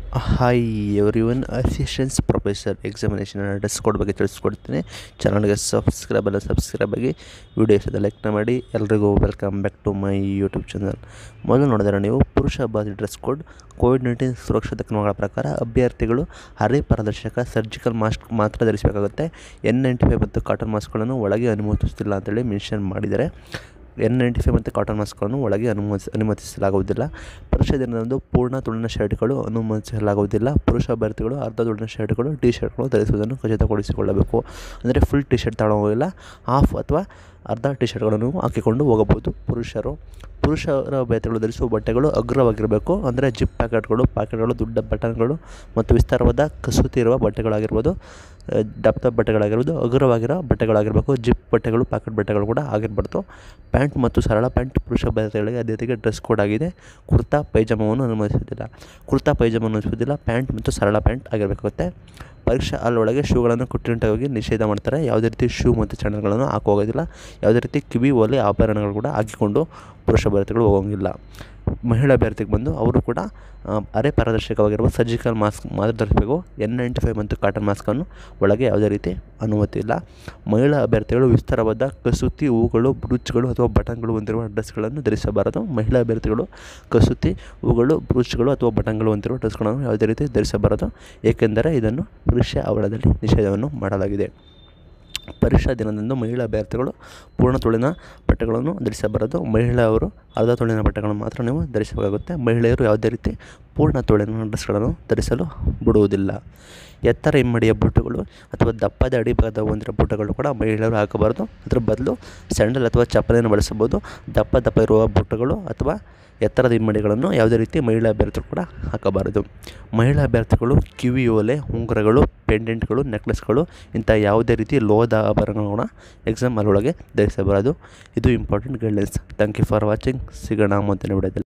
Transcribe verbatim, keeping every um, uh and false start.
Hi everyone, assistance professor examination dress code ಬಗ್ಗೆ ತಿಳಿಸ್ಕೊಡ್ತೀನಿ. ಚಾನಲ್ಗೆ ಸಬ್ಸ್ಕ್ರೈಬ್ ಅಲ್ಲ ಸಬ್ಸ್ಕ್ರೈಬ್ ಆಗಿ, ವಿಡಿಯೋ ಇಷ್ಟದ ಲೈಕ್ನ ಮಾಡಿ. ಎಲ್ರಿಗೂ welcome back to my YouTube channel. ಮೊದಲು ನೋಡಿದರೆ ನೀವು ಪುರುಷ ಅಭ್ಯರ್ಥಿ ಡ್ರೆಸ್ ಕೋಡ್ ಕೋವಿಡ್ ನೈನ್ಟೀನ್ ಸುರಕ್ಷತಾ ಕ್ರಮಗಳ ಪ್ರಕಾರ ಅಭ್ಯರ್ಥಿಗಳು ಅರೆ ಪಾರದರ್ಶಕ ಸರ್ಜಿಕಲ್ ಮಾಸ್ಕ್ ಮಾತ್ರ ಧರಿಸಬೇಕಾಗುತ್ತೆ. ಎನ್ ನೈಂಟಿ ಫೈವ್ ಮತ್ತು ಕಾಟನ್ ಮಾಸ್ಕ್ಗಳನ್ನು ಒಳಗೆ ಅನುಮತಿಸುತ್ತಿಲ್ಲ ಅಂತೇಳಿ ಮೆನ್ಷನ್ ಮಾಡಿದ್ದಾರೆ. ಎನ್ ನೈಂಟಿ ಫೈವ್ ಮತ್ತು ಕಾಟನ್ ಮಾಸ್ಕ್ಗಳನ್ನು ಒಳಗೆ ಅನುಮತಿ ಅನುಮತಿಸಲಾಗುವುದಿಲ್ಲ. ಪುರುಷ ದಿನದಂದು ಪೂರ್ಣ ತುಳಿನ ಶರ್ಟ್ಗಳು ಅನುಮತಿಸಲಾಗುವುದಿಲ್ಲ. ಪುರುಷ ಅಭ್ಯರ್ಥಿಗಳು ಅರ್ಧ ತುಳಿನ ಶರ್ಟ್ಗಳು ಟಿ ಶರ್ಟ್ಗಳು ಧರಿಸುವುದನ್ನು ಖಚಿತಪಡಿಸಿಕೊಳ್ಳಬೇಕು. ಅಂದರೆ ಫುಲ್ ಟಿ ಶರ್ಟ್ ತಗೊಳ್ಳೋದಿಲ್ಲ, ಹಾಫ್ ಅಥವಾ ಅರ್ಧ ಟಿ ಶರ್ಟ್ಗಳನ್ನು ಹಾಕಿಕೊಂಡು ಹೋಗಬಹುದು. ಪುರುಷರು ಪುರುಷರ ಅಭ್ಯರ್ಥಿಗಳು ಧರಿಸುವ ಬಟ್ಟೆಗಳು ಅಗ್ರವಾಗಿರಬೇಕು. ಅಂದರೆ ಜಿಪ್ ಪ್ಯಾಕೆಟ್ಗಳು ಪ್ಯಾಕೆಟ್ಗಳು ದೊಡ್ಡ ಬಟನ್ಗಳು ಮತ್ತು ವಿಸ್ತಾರವಾದ ಕಸೂತಿ ಇರುವ ಬಟ್ಟೆಗಳಾಗಿರ್ಬೋದು, ದಪ್ಪ ದಪ್ಪ ಬಟ್ಟೆಗಳಾಗಿರ್ಬೋದು, ಅಗ್ರವಾಗಿರೋ ಬಟ್ಟೆಗಳಾಗಿರಬೇಕು. ಜಿಪ್ ಬಟ್ಟೆಗಳು ಪ್ಯಾಕೆಟ್ ಬಟ್ಟೆಗಳು ಕೂಡ ಆಗಿರಬಾರ್ದು. ಪ್ಯಾಂಟ್ ಮತ್ತು ಸರಳ ಪ್ಯಾಂಟ್ ಪುರುಷ ಅಭ್ಯರ್ಥಿಗಳಿಗೆ ಅದೇ ಡ್ರೆಸ್ ಕೋಡ್ ಆಗಿದೆ. ಕುರ್ತಾ ಪೈಜಾಮವನ್ನು ಅನುಮತಿಸುವುದಿಲ್ಲ. ಕುರ್ತಾ ಪೈಜಾಮವನ್ನು ಅನುಮತಿಸುವುದಿಲ್ಲ. ಪ್ಯಾಂಟ್ ಮತ್ತು ಸರಳ ಪ್ಯಾಂಟ್ ಆಗಿರಬೇಕಾಗುತ್ತೆ. ಪರೀಕ್ಷಾ ಹಾಲ್ ಒಳಗೆ ಶೂಗಳನ್ನು ಕಟ್ಟುನಿಟ್ಟಾಗಿ ನಿಷೇಧ ಮಾಡ್ತಾರೆ. ಯಾವುದೇ ರೀತಿ ಶೂ ಮತ್ತು ಚಂಡಗಳನ್ನು ಹಾಕೋಗೋದಿಲ್ಲ. ಯಾವುದೇ ರೀತಿ ಕಿವಿ ಓಲೆ ಆಭರಣಗಳು ಕೂಡ ಹಾಕಿಕೊಂಡು ಪುರುಷ ಅಭ್ಯರ್ಥಿಗಳು ಹೋಗೋಂಗಿಲ್ಲ. ಮಹಿಳಾ ಅಭ್ಯರ್ಥಿಗೆ ಬಂದು ಅವರು ಕೂಡ ಅರೆ ಪಾರದರ್ಶಕವಾಗಿರುವ ಸರ್ಜಿಕಲ್ ಮಾಸ್ಕ್ ಮಾತ್ರ ಧರಿಸಬೇಕು. ಎನ್ ನೈಂಟಿ ಫೈವ್ ಮತ್ತು ಕಾಟನ್ ಮಾಸ್ಕನ್ನು ಒಳಗೆ ಯಾವುದೇ ರೀತಿ ಅನುಮತಿ ಇಲ್ಲ. ಮಹಿಳಾ ಅಭ್ಯರ್ಥಿಗಳು ವಿಸ್ತಾರವಾದ ಕಸೂತಿ, ಹೂಗಳು, ಬ್ರೂಚ್ಗಳು ಅಥವಾ ಬಟನ್ಗಳು ಹೊಂದಿರುವ ಡ್ರೆಸ್ಗಳನ್ನು ಧರಿಸಬಾರದು. ಮಹಿಳಾ ಅಭ್ಯರ್ಥಿಗಳು ಕಸೂತಿ, ಹೂಗಳು, ಬ್ರೂಚ್ಗಳು ಅಥವಾ ಬಟನ್ಗಳು ಹೊಂದಿರುವ ಡ್ರೆಸ್ಗಳನ್ನು ಯಾವುದೇ ರೀತಿ ಧರಿಸಬಾರದು, ಏಕೆಂದರೆ ಇದನ್ನು ಪರೀಕ್ಷಾ ಆವರಣದಲ್ಲಿ ನಿಷೇಧವನ್ನು ಮಾಡಲಾಗಿದೆ. ಪರೀಕ್ಷಾ ದಿನದಂದು ಮಹಿಳಾ ಅಭ್ಯರ್ಥಿಗಳು ಪೂರ್ಣ ತುಳಿನ ಬಟ್ಟೆಗಳನ್ನು ಧರಿಸಬಾರದು. ಮಹಿಳೆಯರು ಅರ್ಧ ತುಳಿನ ಬಟ್ಟೆಗಳನ್ನು ಮಾತ್ರ ನೀವು ಧರಿಸಬೇಕಾಗುತ್ತೆ. ಮಹಿಳೆಯರು ಯಾವುದೇ ರೀತಿ ಪೂರ್ಣ ತುಳಿನ ಡ್ರೆಸ್ಗಳನ್ನು ಧರಿಸಲು ಬಿಡುವುದಿಲ್ಲ. ಎತ್ತರ ಹಿಮ್ಮಡಿಯ ಬೂಟುಗಳು ಅಥವಾ ದಪ್ಪದ ಅಡಿಭಾಗದ ಹೊಂದಿರೋ ಬೂಟುಗಳು ಕೂಡ ಮಹಿಳೆಯರು ಹಾಕಬಾರ್ದು. ಅದರ ಬದಲು ಸ್ಯಾಂಡಲ್ ಅಥವಾ ಚಪ್ಪಲಿಯನ್ನು ಬಳಸಬಹುದು. ದಪ್ಪ ದಪ್ಪ ಇರುವ ಬೂಟುಗಳು ಅಥವಾ ಎತ್ತರದ ಹಿಮ್ಮಡಿಗಳನ್ನು ಯಾವುದೇ ರೀತಿ ಮಹಿಳಾ ಅಭ್ಯರ್ಥಿಗಳು ಕೂಡ ಹಾಕಬಾರದು. ಮಹಿಳಾ ಅಭ್ಯರ್ಥಿಗಳು ಕಿವಿ ಓಲೆ, ಉಂಗುರಗಳು, ಪೆಂಡೆಂಟ್ಗಳು, ನೆಕ್ಲೆಸ್ಗಳು ಇಂಥ ಯಾವುದೇ ರೀತಿ ಲೋಹದ ಆಭರಣಗಳು ಕೂಡ ಎಕ್ಸಾಮ್ ಅಲ್ಲೊಳಗೆ ಧರಿಸಬಾರದು. ಇದು important guidelines. Thank you for watching. ಸಿಗೋಣ ಮುಂದಿನ ವಿಡಿಯೋದಲ್ಲಿ.